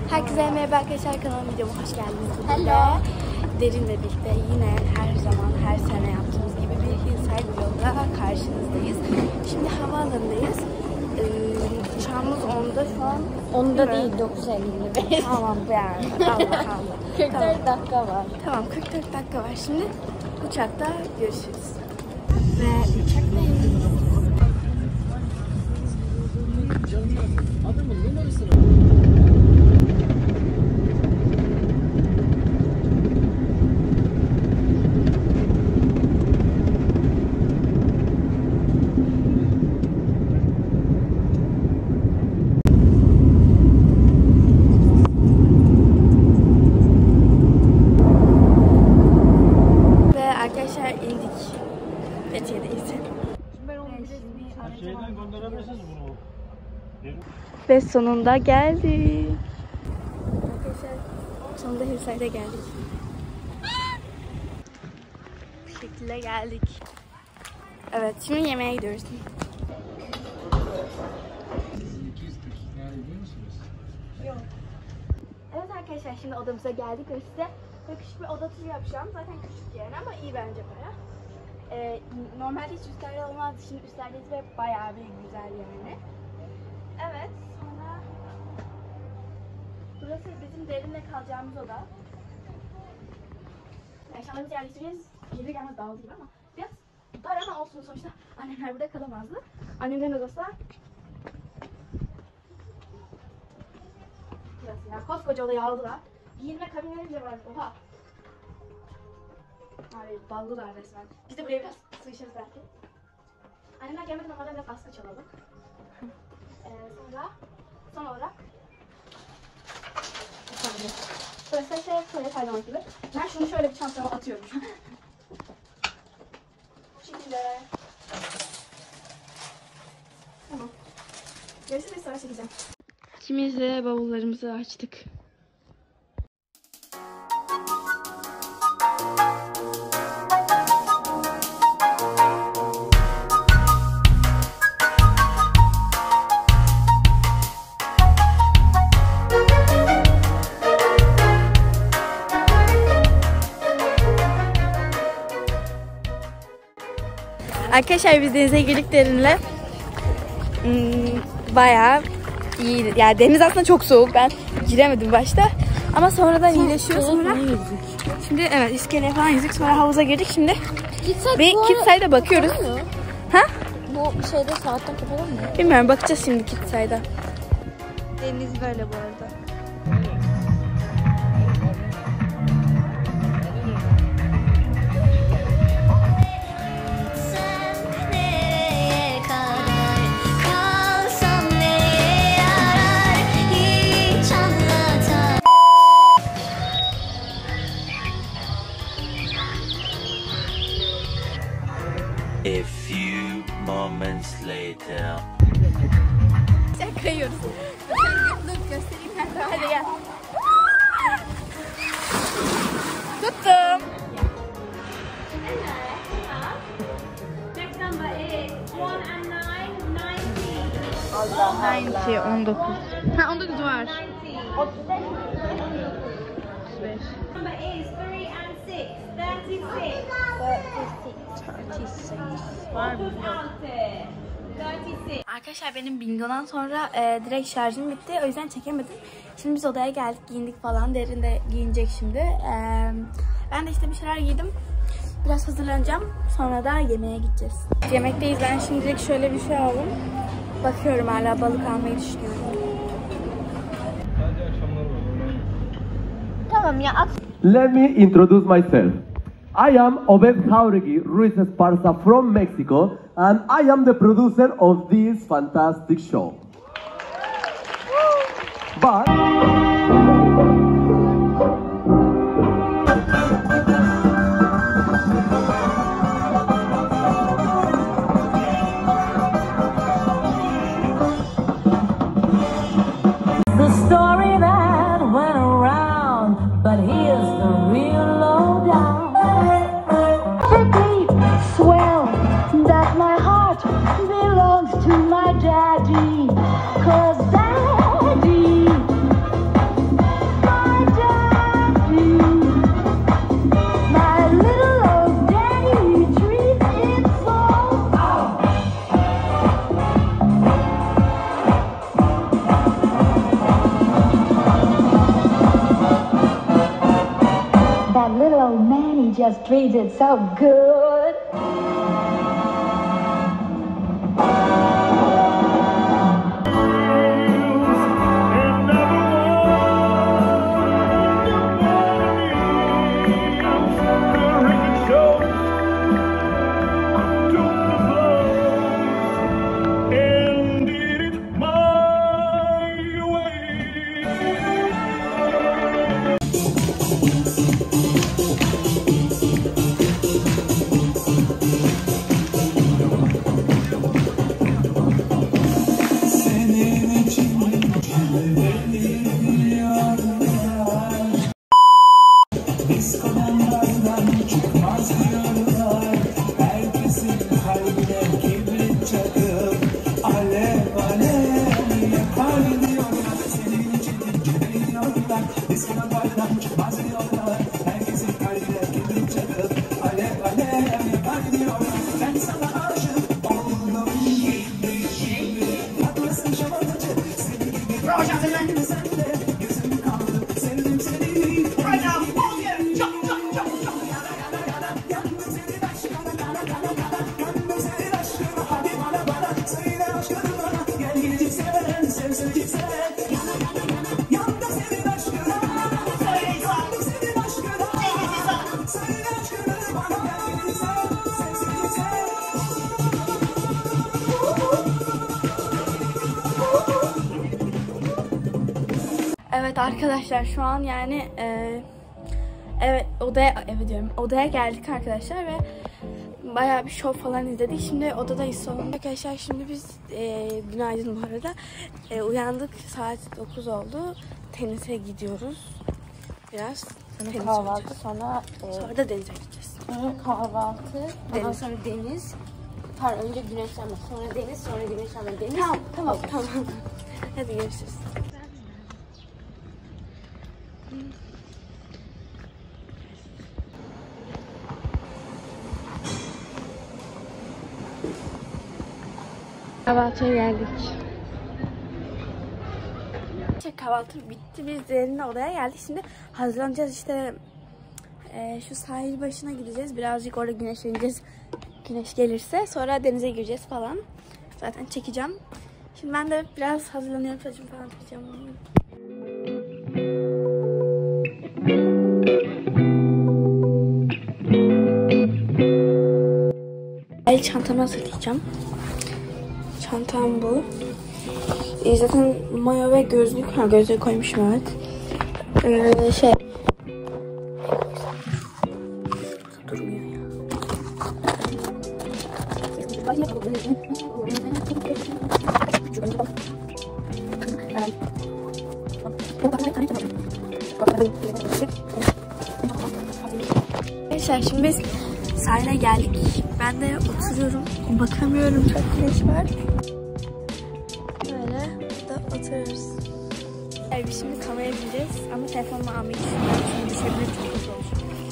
Herkese merhaba arkadaşlar, kanalıma videoma hoş geldiniz. Hello. Derin'le birlikte yine her zaman her sene yaptığımız gibi bir Hillside vlogla karşınızdayız. Şimdi havaalanındayız. Uçağımız 10'da şu an. 10'da değil 9:55. Tamam yani. Allah. 44 tamam. dakika var. Tamam 44 dakika var. Şimdi uçakta görüşürüz. Ve uçaktayız. Arkadaşlar indik. Fethiye'deyiz. Ve sonunda geldik. Arkadaşlar sonunda Hillside'e geldik. Bu şekilde geldik. Evet şimdi yemeğe gidiyoruz. Yok. Evet arkadaşlar şimdi odamıza geldik ve size küçük bir oda turu yapacağım. Zaten küçük yani ama iyi bence baya. Normalde hiç üstlerde olmazdı. Şimdi üstlerdeyiz ve bayağı bir güzel yani. Evet sonra burası bizim Derin'le kalacağımız oda. Eşyalarımızı yerleştireceğiz. Gelir gelmez dağıldı gibi ama biraz dar ama olsun sonuçta. Annemler burada kalamazdı. Annemlerin odası burası ya. Koskoca odayı aldılar. Giyinme kabinleri bile var. Oha. Abi baldılar resmen. Biz de buraya biraz sığışırız belki. Annemler gelmeden onlardan biraz askı çalalım. Son olarak burası şöyle kaynamak gibi. Ben şunu şöyle bir çantama atıyorum. Bu şekilde. Tamam. Gerisi bir sonra çekeceğim. İkimiz de bavullarımızı açtık. Arkadaşlar biz denize girdik Derin'le. Bayağı iyiydi. Yani deniz aslında çok soğuk. Ben giremedim başta. Ama sonradan iyileşiyor sonra. Şimdi evet iskeleye falan yüzdük. Sonra havuza girdik. Şimdi bir Kidside'a bakıyoruz. Ha? Bu şeyde saatte kapalı mı? Bilmiyorum, bakacağız şimdi Kidside'a. Deniz böyle bu arada. A few moments later. Sen kayıyoruz. Dur göstereyim ben. Hadi gel. Tuttum. Next number is 1 and 9, 90. 19. Ha 19 var. 35. Number is 3 and 6, 36. 36. Var mı? 36. Arkadaşlar benim bingodan sonra direkt şarjım bitti. O yüzden çekemedim. Şimdi biz odaya geldik, giyindik falan. Derin de giyinecek şimdi. Ben de işte bir şeyler giydim. Biraz hazırlanacağım. Sonra da yemeğe gideceğiz. Yemekteyiz. Ben şimdilik şöyle bir şey aldım. Bakıyorum, hala balık almayı düşünüyorum. Tamam ya at. Let me introduce myself. I am Obed Jauregui Ruiz Esparza from Mexico, and I am the producer of this fantastic show. But the story that went around, but here's the real lowdown. The deep swell that my heart belongs to my daddy, 'cause daddy just treated so good. Evet arkadaşlar, şu an yani evet odaya geldik arkadaşlar ve bayağı bir şov falan izledik. Şimdi odadayız sonunda arkadaşlar. Şimdi biz günaydın bu arada, uyandık, saat 9 oldu, tenise gidiyoruz biraz. Sonra kahvaltı, sonra da denize gideceğiz. sonra kahvaltı, ondan sonra deniz. Pardon, önce güneşlenme, sonra deniz, sonra güneşlenme, deniz. Tamam. Hadi görüşürüz. Kahvaltıya geldik. Kahvaltı bitti. Biz Zerrin'le odaya geldik. Şimdi hazırlanacağız işte. Şu sahil başına gideceğiz. Birazcık orada güneşleneceğiz. Güneş gelirse. Sonra denize gireceğiz falan. Zaten çekeceğim. Şimdi ben de biraz hazırlanıyorum. Saçımı falan takacağım. Çantamı hazırlayacağım. Çantam bu. Zaten mayo ve gözlük. Gözlüğü koymuşum, evet. Durmuyor ya. Arkadaşlar şimdi biz sahile geldik. Ben de oturuyorum. Bakamıyorum, çok güneş var. Böyle da oturuyoruz. Biz şimdi kameraya gideceğiz ama telefonumu almayı düşünüyorum. Şimdi düşebilir, çok kötü olur.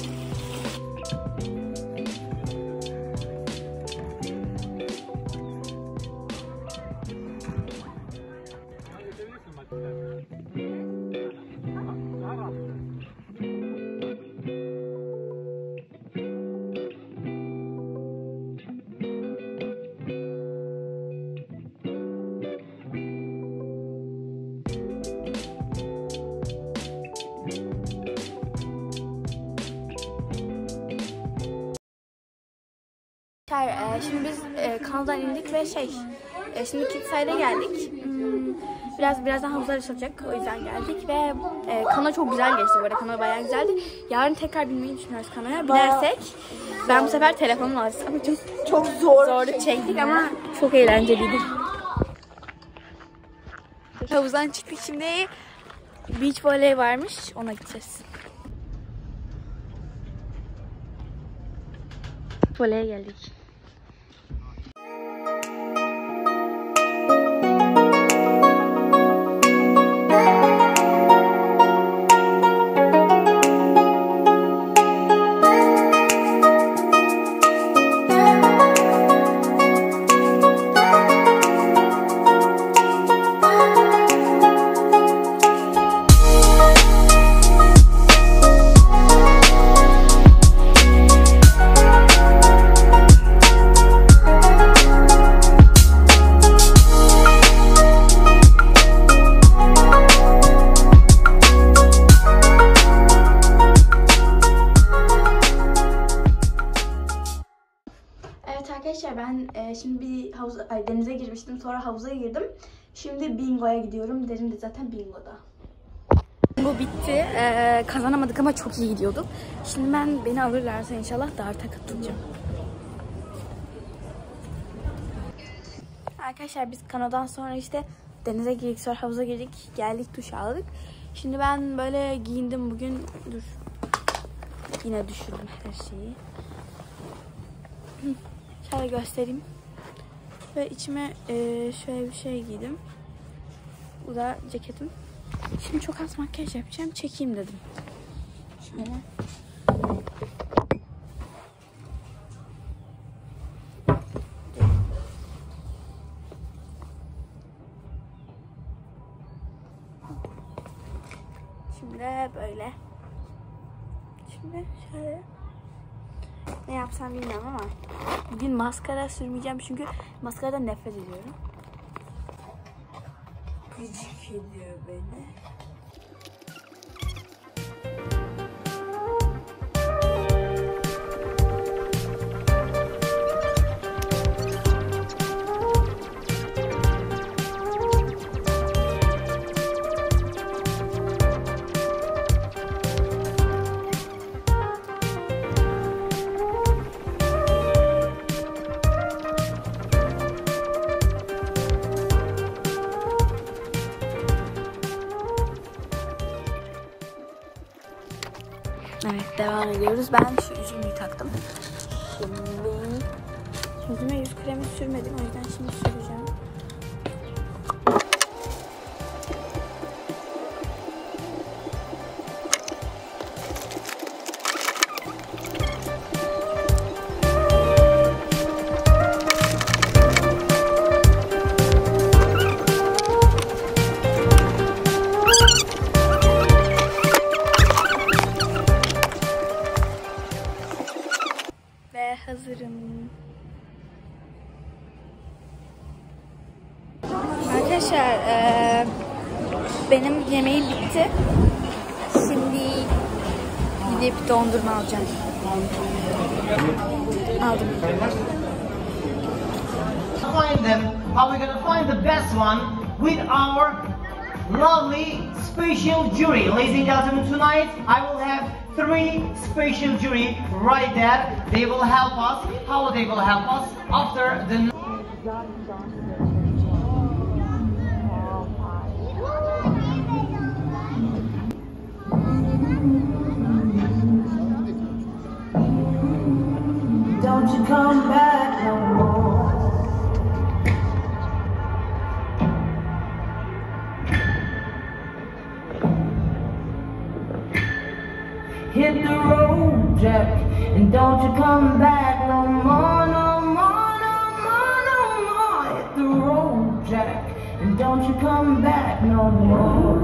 Şimdi biz kanaldan indik ve şimdi Kidside'e geldik. Birazdan havuzlar açılacak, o yüzden geldik ve kanal çok güzel geçti, bu arada kanal bayağı güzeldi. Yarın tekrar binmeyi düşünüyoruz kanala. Binersek ben bu sefer telefonumu alacağım ama çok zorlu çektik ama çok eğlenceliydi. Havuzdan çıktık, şimdi beach voley varmış, ona gideceğiz. Voley'e geldik. denize girmiştim. Sonra havuza girdim. Şimdi bingoya gidiyorum. Derin de zaten bingoda. Bingo bitti. Kazanamadık ama çok iyi gidiyorduk. Şimdi beni alırlarsa inşallah darta katılacağım. Arkadaşlar biz kanodan sonra işte denize girdik, sonra havuza girdik, geldik, duş aldık. Şimdi ben böyle giyindim bugün. Dur. Yine düşürdüm her şeyi. Şöyle göstereyim. Ve içime şöyle bir şey giydim. Bu da ceketim. Şimdi çok az makyaj yapacağım. Çekeyim dedim. Şöyle. Şimdi böyle. Şimdi şöyle. Ne yapsam bilmiyorum ama bugün maskara sürmeyeceğim çünkü maskaradan nefret ediyorum. Gıcık ediyor beni. Evet, devam ediyoruz. Ben şu yüzümü taktım. Şimdi yüzüme yüz kremi sürmedim. O yüzden şimdi süreceğim. Hazırım. Arkadaşlar benim yemeğim bitti. Şimdi gidip dondurma alacağım. Aldım. Find them. How we're gonna find the best one with our lovely special jury. Ladies and gentlemen, tonight I will have 3 special jury right there. They will help us. How they will help us after the. Don't you come back no more. Hit the road, Jack, and don't you come back no more, no more, no more, no more. Hit the road, Jack, and don't you come back no more.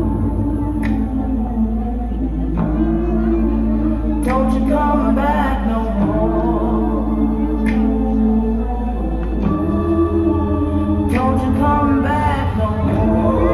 Don't you come back no more. Don't you come back no more.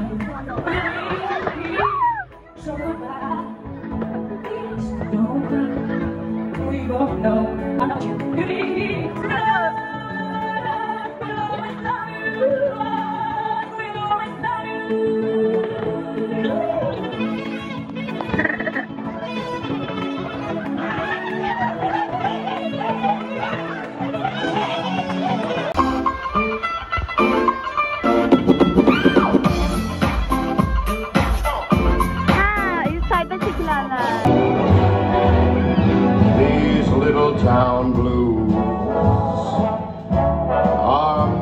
Don't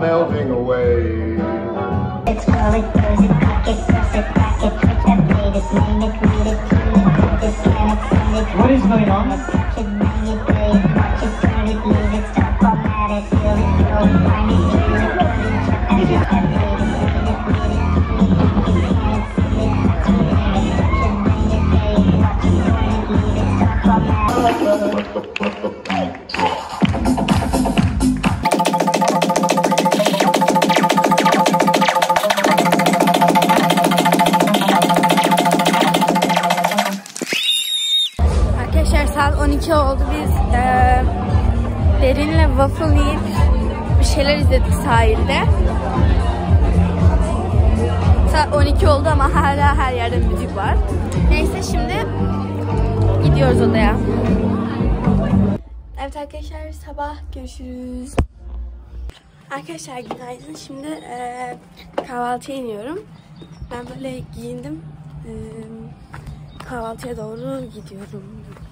melting away. It's curly, press it, pack it, press it, pack it, twitch and bleed it, name it, read it, tune it, put it, scan it, send it. What is going on? Touch it, bang it, play it, watch it, turn it, leave it, stop, format it, fill it, throw it, find it, use it, put it, check and check and read it, read it, read it, tune it, put it, scan it, send it, tune it, touch it, bang it, play it, watch it, turn it, leave it, stop, format it. Arkadaşlar saat 12 oldu. Biz Derin'le waffle yiyip bir şeyler izledik sahilde. Saat 12 oldu ama hala her yerde müzik var. Neyse şimdi gidiyoruz odaya. Evet arkadaşlar sabah görüşürüz. Arkadaşlar günaydın. Şimdi kahvaltıya iniyorum. Ben böyle giyindim. Kahvaltıya doğru gidiyorum.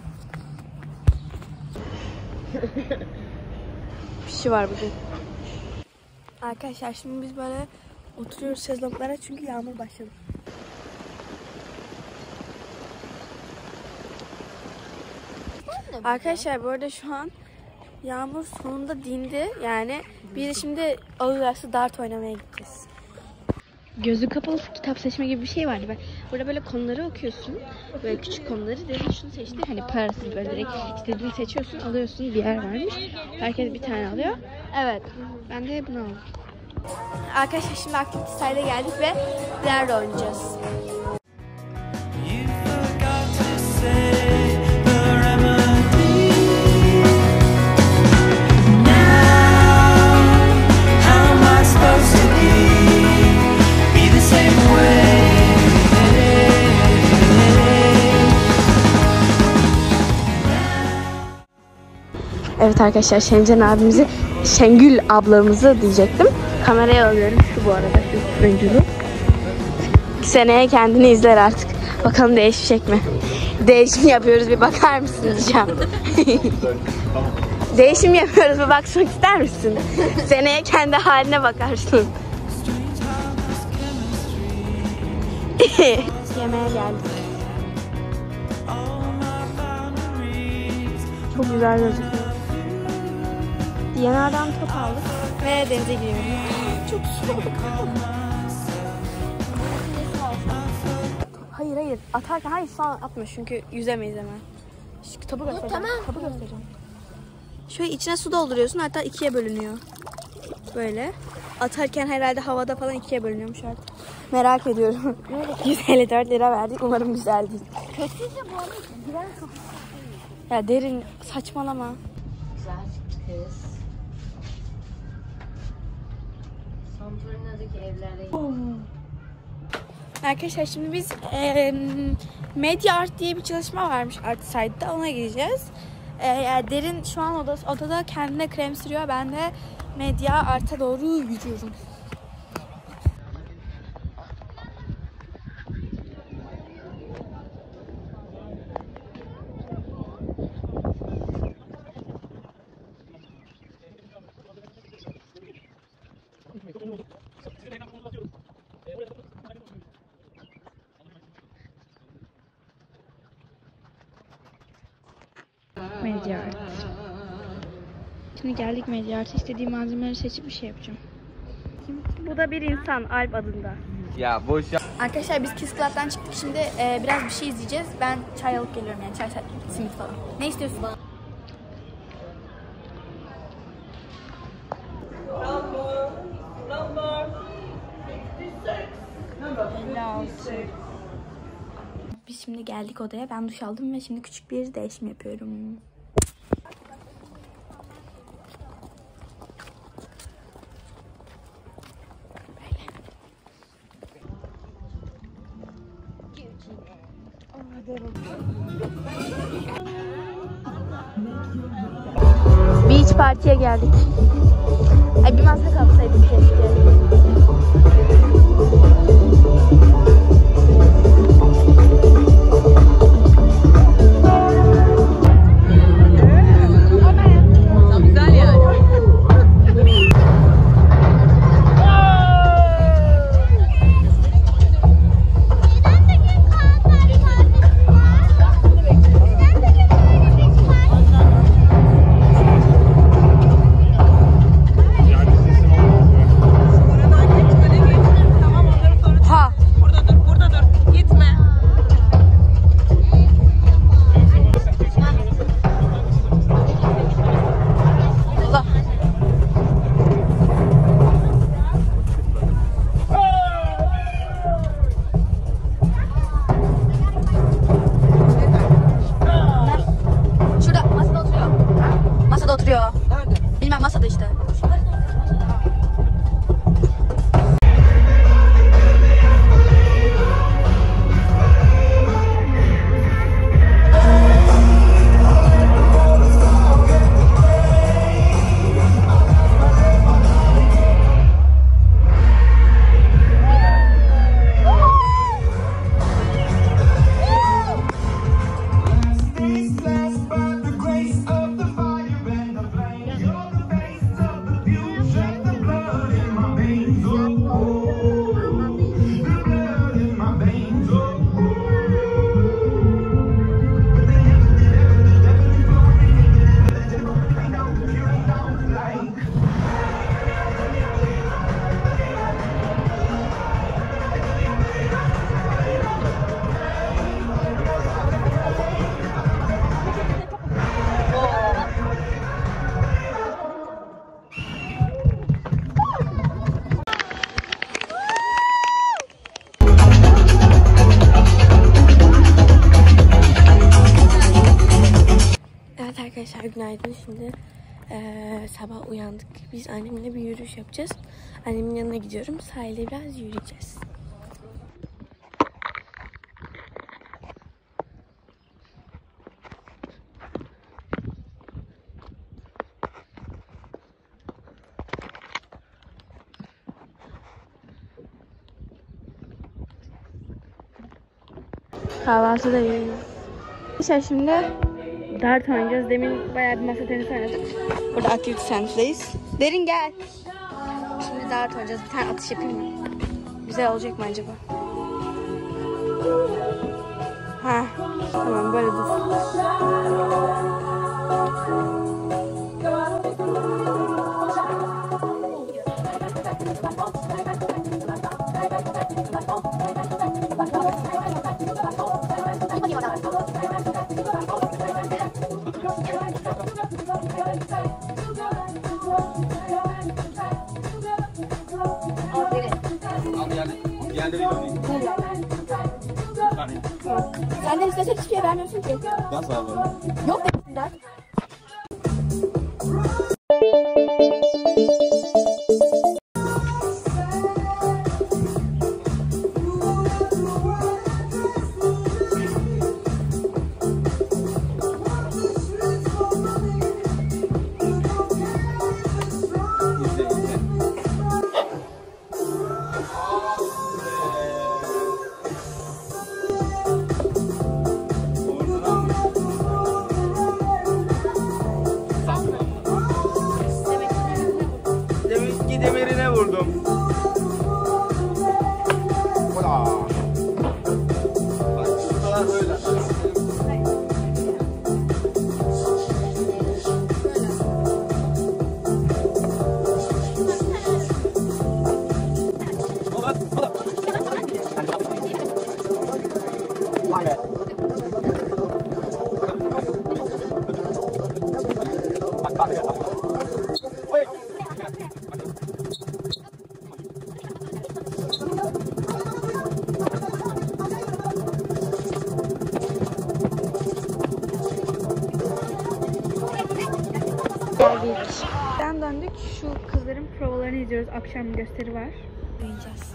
Bir şey var bugün. Arkadaşlar şimdi biz böyle oturuyoruz şezlonglara çünkü yağmur başladı. Arkadaşlar bu arada şu an yağmur sonunda dindi. Yani biz de şimdi Ağustos dart oynamaya gideceğiz. Gözü kapalı kitap seçme gibi bir şey vardı. Burada böyle konuları okuyorsun. Böyle küçük konuları. Derin şunu seçti. Hani parasız böyle direkt istediğini seçiyorsun, alıyorsun. Bir yer varmış. Herkes bir tane alıyor. Evet. Ben de bunu aldım. Arkadaşlar şimdi Activity Style'e geldik ve ileride oynayacağız. Evet arkadaşlar Şengül ablamızı diyecektim. Kameraya alıyorum şu bu arada şu öncülü. Seneye kendini izler artık. Bakalım değişecek mi? Değişim yapıyoruz bir bakar mısın diyeceğim. Değişim yapıyoruz bir bakmak ister misin? Seneye kendi haline bakarsın. Yemeğe geldik. Çok güzel gözüküyor. Yanardan top aldık ve denize giriyoruz. Çok soğuk. Hayır atarken hayır şu an atma çünkü yüzemeyiz hemen. Şu topu göstereceğim. Tamam. Topu göstereceğim. Şöyle içine su dolduruyorsun hatta ikiye bölünüyor. Böyle. Atarken herhalde havada falan ikiye bölünüyormuş artık. Merak ediyorum. 154 lira verdik umarım güzel değil. Kötüyse bu arada giren çok. Ya Derin saçmalama. Güzel kız. Santorina'daki evlerde. Arkadaşlar şimdi biz Media Art diye bir çalışma varmış Artside'da ona gideceğiz. Yani Derin şu an odada kendine krem sürüyor. Ben de Media Art'a doğru yürüyorum. Media Art. Şimdi geldik Media Art'a. İstediğim malzemeleri seçip bir şey yapacağım. Bu da bir insan Alp adında. Ya boş ya. Arkadaşlar biz Kiss Club'dan çıktık. Şimdi biraz bir şey izleyeceğiz. Ben çay alıp geliyorum yani çay simit falan. Ne istiyorsun? Biz şimdi geldik odaya. Ben duş aldım ve şimdi küçük bir değişim yapıyorum. Beach Party'ye geldik. Ay bir masa kalsaydık keşke. Günaydın. Şimdi sabah uyandık. Biz annemle bir yürüyüş yapacağız. Annemin yanına gidiyorum. Sahilde biraz yürüyeceğiz. Kahvaltıdayız. İşte şimdi dart oynayacağız. Demin bayağı bir masa tenisi oynadık. Burada aktivite center'dayız. Derin gel. Şimdi dart oynayacağız. Bir tane atış yapayım mı? Güzel olacak mı acaba? Ha, tamam böyle dur. Sen de istesen hiçbir şey vermiyorsun ki. Nasıl abi? Yok demişler. Deminki demirine vurdum. Bak şurada böyle. Ben döndük. Şu kızların provalarını izliyoruz. Akşam gösteri var. Oynayacağız.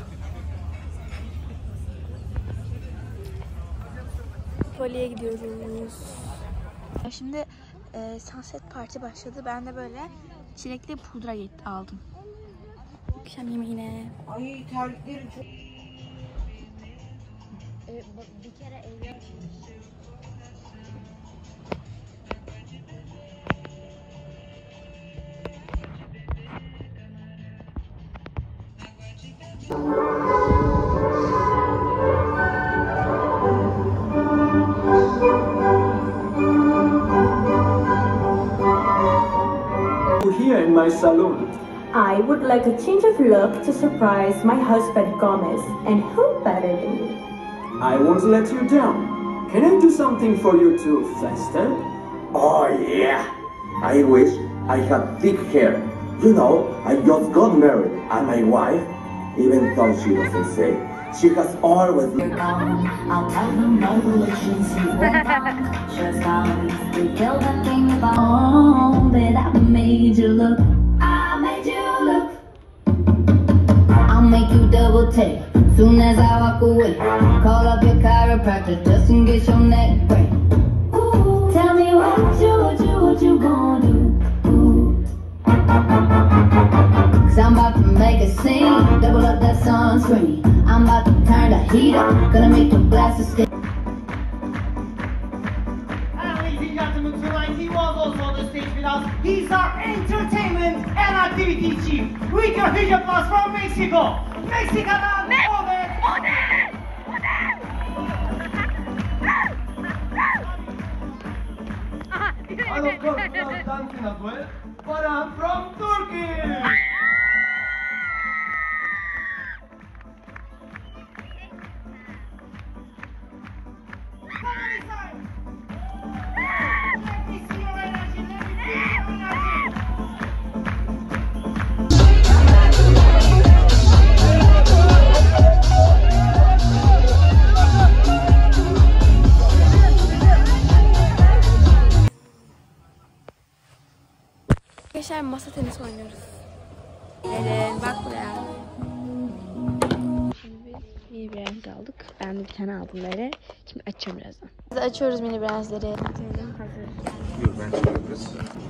Poli'ye gidiyoruz. Şimdi Sunset Party başladı. Ben de böyle çilekli pudra aldım. Akşam yemeğine. Ay terliklerim çok... bir kere evde... Here in my salon. I would like a change of look to surprise my husband Gomez, and who better than you? I won't let you down. Can I do something for you too, Fester? Oh yeah! I wish I had thick hair. You know, I just got married, and my wife, even though she doesn't say, she has always... I'll tell them no relations you want. Just how we build a thing about all that I made you look. I made you look. I'll make you double take soon as I walk away. Call up your chiropractor just in case your neck break. Ooh, tell me what you gonna do? Ooh. Cause I'm about to make a scene, double up that sunscreen. I'm about to turn the heat up, gonna make your glasses stay. Ladies and gentlemen, tonight he was also on the stage with us. He's our entertainment and activity chief. With your huge applause from Mexico. Mexico'dan Obed. And of course, now dancing as well, Baran from Turkey! masa tenisi oynuyoruz. Evet, bak buraya. Şimdi biz mini brand aldık. Ben de bir tane aldım böyle. Şimdi açıyorum birazdan. Biz açıyoruz mini brandleri. Yok ben çıkarız.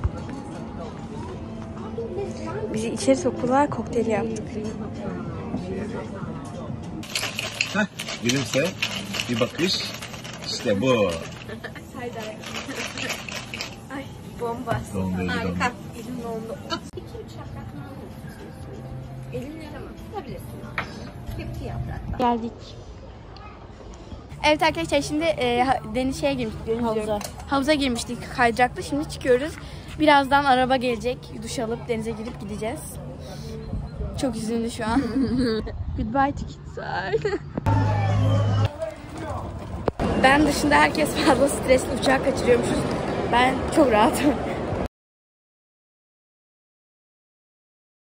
Bizi içeri soktular, kokteyl yaptık. Heh, gülümse. Bir bakış. İşte bu. Ay, bomba. Harika. Elim dondu. 2-3 yaprak mı? Elimle ama tutabilirsin. Hepsi yaprak. Geldik. Evet arkadaşlar şimdi deniz şeye girmiştik. Havuza girmiştik kaydırakta. Şimdi çıkıyoruz. Birazdan araba gelecek. Duş alıp denize girip gideceğiz. Çok üzüldü şu an. Goodbye to Kidside. Ben dışında herkes fazla stresli, uçağı kaçırıyormuşuz. Ben çok rahatım.